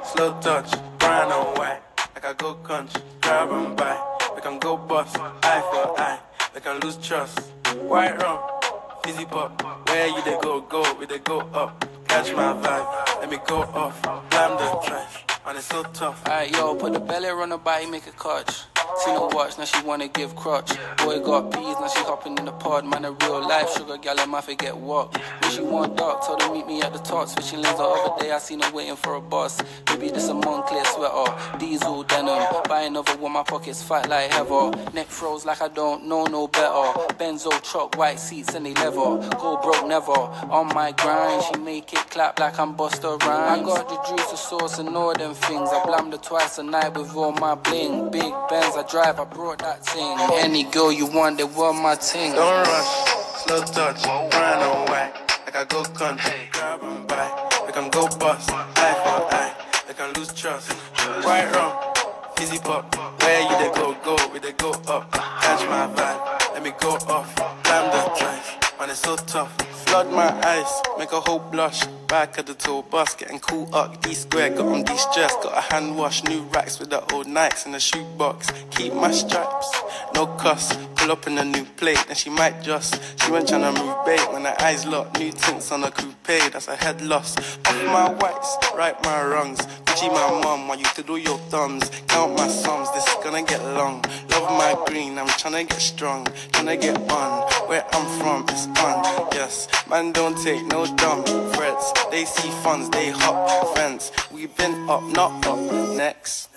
slow touch, brown and white. Like I go country, grab and buy. We can go bust, eye for eye. We can lose trust. White rum, fizzy pop. Where you they go, we they go up. Catch my vibe, let me go off. Blam the trash, and it's so tough. Alright, yo, put the belly on her body, make a catch. Seen her watch, now she wanna give crutch. Boy got peas, now she hopping in the pod. Man, a real life sugar gal, I might forget what. When she want dark, told her meet me at the top. Switching lanes the other day, I seen her waiting for a bus. Maybe this a Moncler sweater, diesel denim. Buy another one, my pockets fat like heather. Neck froze like I don't know no better. Benzo truck, white seats and they leather. Go broke never, on my grind. She make it clap like I'm Busta Rhymes. I got the juice, the sauce and all them things. I blammed her twice a night with all my bling. Big Benz, I drive, I brought that thing. Any girl you want, they want my thing. Don't rush, slow touch, brown and white. Like I go country, grab and buy. We can go bust, eye for eye. We can lose trust. White rum, fizzy pop. Where you they go, we they go up. Catch my vibe, let me go off. Blam the trash, man it's so tough. Flood my eyes, make a whole blush. Back at the tour bus, getting cool up. D-square, got on de-stress. Got a hand wash, new racks with the old Nikes in the shoebox. Keep my stripes, no cuss. Pull up in a new plate, and she might just. She went tryna move bait when her eyes locked. New tints on a coupe, that's a head loss. Off my whites, right my wrongs. Gucci my mum, want you to do your thumbs. Count my sums, this is gonna get long. Love my green, I'm tryna get strong. Tryna get on, where I'm from, it's on. Yes, man don't take no dumb threats. They see funds, they hop fence. We been up, not up. Next.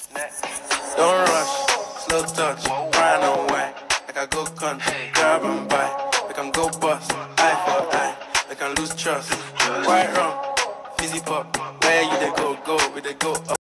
Don't rush, slow touch, brown and white. Like I go country, grab and buy. We can go bust, eye for eye. We can lose trust. White rum, fizzy pop. Where you they go, we they go up.